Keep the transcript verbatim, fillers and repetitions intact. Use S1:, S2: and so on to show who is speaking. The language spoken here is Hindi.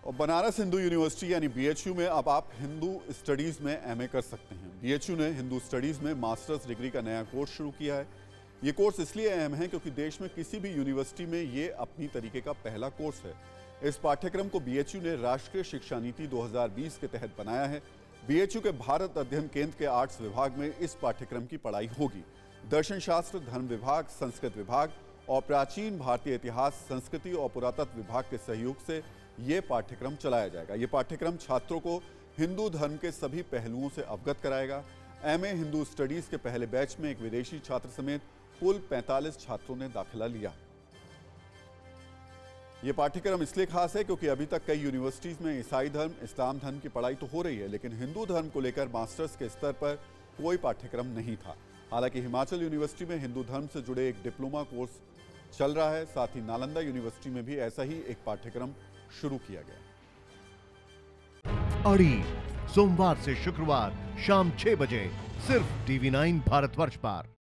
S1: और बनारस हिंदू यूनिवर्सिटी यानी बीएचयू में अब आप हिंदू स्टडीज़ में एमए कर सकते हैं। बीएचयू ने हिंदू स्टडीज़ में मास्टर्स डिग्री का नया कोर्स शुरू किया है। ये कोर्स इसलिए अहम है क्योंकि देश में किसी भी यूनिवर्सिटी में ये अपनी तरीके का पहला कोर्स है। इस पाठ्यक्रम को बीएचयू ने राष्ट्रीय शिक्षा नीति दो हज़ार बीस के तहत बनाया है। बीएचयू के भारत अध्ययन केंद्र के आर्ट्स विभाग में इस पाठ्यक्रम की पढ़ाई होगी। दर्शन शास्त्र, धर्म विभाग, संस्कृत विभाग और प्राचीन भारतीय इतिहास, संस्कृति और पुरातत्व विभाग के सहयोग से ये पाठ्यक्रम चलाया जाएगा। ये पाठ्यक्रम छात्रों को हिंदू धर्म के सभी पहलुओं से अवगत कराएगा। एमए हिंदू स्टडीज के पहले बैच में एक विदेशी छात्र समेत कुल पैंतालीस छात्रों ने दाखिला लिया। ये पाठ्यक्रम इसलिए खास है क्योंकि अभी तक कई यूनिवर्सिटीज में ईसाई धर्म, इस्लाम धर्म की पढ़ाई तो हो रही है, लेकिन हिंदू धर्म को लेकर मास्टर्स के स्तर पर कोई पाठ्यक्रम नहीं था। हालांकि हिमाचल यूनिवर्सिटी में हिंदू धर्म से जुड़े एक डिप्लोमा कोर्स चल रहा है। साथ ही नालंदा यूनिवर्सिटी में भी ऐसा ही एक पाठ्यक्रम शुरू किया गया।
S2: अड़ी सोमवार से शुक्रवार शाम छह बजे सिर्फ टीवी नाइन भारतवर्ष पर।